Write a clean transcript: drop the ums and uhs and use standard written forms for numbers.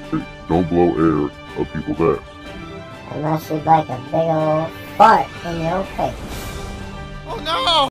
Hey, don't blow air up people's ass. Unless you'd like a big old fart in your face. Oh no!